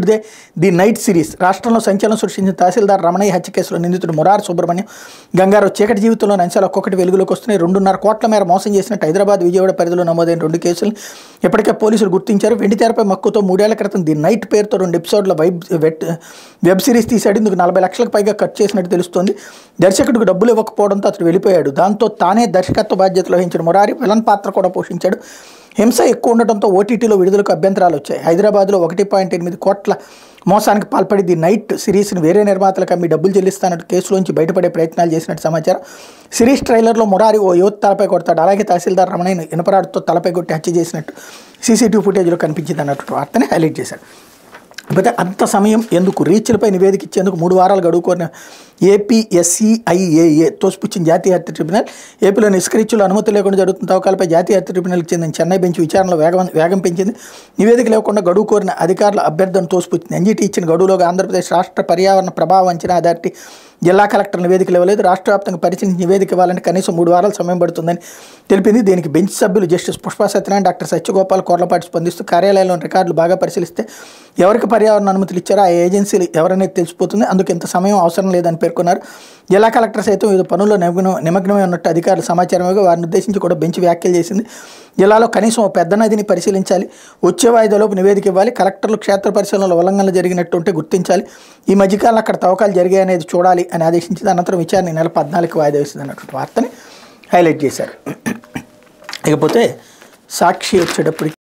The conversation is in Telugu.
ఇప్పుడుదే ది నైట్ సిరీస్. రాష్ట్రంలో సంచలనం సృష్టించిన తహసీల్దార్ రమణయ్య హత్య కేసులో నిందితుడు మురారి సుబ్రహ్మణ్యం, గంగారావు చీకటి జీవితంలోని అంశాలు ఒక్కొక్కటి వెలుగులోకి వస్తున్నాయి. 2.5 కోట్ల మేర మోసం చేసినట్టు హైదరాబాద్, విజయవాడ పరిధిలో నమోదైన 2 కేసులు ఇప్పటికే పోలీసులు గుర్తించారు. వెండితెరపై మక్కువతో 3 ఏళ్ల క్రితం ది నైట్ పేరుతో 2 ఎపిసోడ్ల వెబ్ సిరీస్ తీశాడు. ఇందుకు 40 లక్షలకు పైగా ఖర్చు చేసినట్టు తెలుస్తోంది. దర్శకుడికి డబ్బులు ఇవ్వకపోవడంతో అతడు వెళ్ళిపోయాడు. దాంతో తానే దర్శకత్వ బాధ్యతలు వహించిన మురారి విలన్ పాత్ర కూడా పోషించాడు. హింస ఎక్కువ ఉండటంతో ఓటీటీలో విడుదలకు అభ్యంతరాలు వచ్చాయి. హైదరాబాద్లో 1.8 కోట్ల మోసానికి పాల్పడి ది నైట్ సిరీస్ని వేరే నిర్మాతలకు అమ్మి డబ్బులు చెల్లిస్తానట్టు కేసులోంచి బయటపడే ప్రయత్నాలు చేసినట్టు సమాచారం. సిరీస్ ట్రైలర్లో మురారి ఓ యువత తలపై కొడతాడు. అలాగే తహసీల్దార్ రమణయ్యను ఇనపరాడుతో తలపై కొట్టి హత్య చేసినట్టు సీసీటీవీ ఫుటేజ్లో కనిపించింది అన్నట్టు వార్తని హైలైట్ చేశాడు. అయితే అంత సమయం ఎందుకు? రీచ్లపై నివేదిక ఇచ్చేందుకు 3 వారాలు గడువు కోరిన ఏపీఎస్సీఐఏఏ తోసిపుచ్చిన జాతీయ హత్య ట్రిబ్యునల్. ఏపీలో నిష్క్రీచ్యులు అనుమతి లేకుండా జరుగుతున్న తవ్వకాలపై జాతీయ హత్య ట్రిబ్యునల్కి చెందిన చెన్నై బెంచ్ విచారణలో వేగం పెంచింది. నివేదిక లేకుండా గడువు కోరిన అధికారుల అభ్యర్థన తోసిపుచ్చింది. ఎన్జీటీ ఇచ్చిన గడువులోగా ఆంధ్రప్రదేశ్ రాష్ట్ర పర్యావరణ ప్రభావ అంచనా అథారిటీ జిల్లా కలెక్టర్ నివేదికలు ఇవ్వలేదు. రాష్ట్ర వ్యాప్తంగా పరిశీలించి నివేదిక ఇవ్వాలంటే కనీసం 3 వారాలు సమయం పడుతుందని తెలిపింది. దీనికి బెంచ్ సభ్యులు జస్టిస్ పుష్పా సత్యనారాయణ, డాక్టర్ సత్యగోపాల్ కోర్లపాటి స్పందిస్తూ కార్యాలయంలోని రికార్డులు బాగా పరిశీలిస్తే ఎవరికి పర్యావరణ అనుమతులు ఇచ్చారో ఆ ఏజెన్సీలు ఎవరనేది తెలిసిపోతుంది. అందుకు ఇంత సమయం అవసరం లేదని పేర్కొన్నారు. జిల్లా కలెక్టర్ సైతం వివిధ పనుల్లో నిమగ్నమై ఉన్నట్టు అధికారులు సమాచారం ఇవ్వగా వారిని ఉద్దేశించి కూడా బెంచ్ వ్యాఖ్యలు చేసింది. జిల్లాలో కనీసం ఓ పెద్ద నదిని పరిశీలించాలి, వచ్చే వాయిదాలోపు నివేదిక ఇవ్వాలి, కలెక్టర్లు క్షేత్ర పరిశీలనలో ఉల్లంఘనలు జరిగినట్టుంటే గుర్తించాలి, ఈ మధ్యకాలంలో అక్కడ తవ్వకాలు జరిగాయనేది చూడాలి అని ఆదేశించింది. అనంతరం విచారణ నెల 14కి వాయిదా వేసింది అన్నటువంటి వార్తని హైలైట్ చేశారు. ఇకపోతే సాక్షి వచ్చేటప్పటికి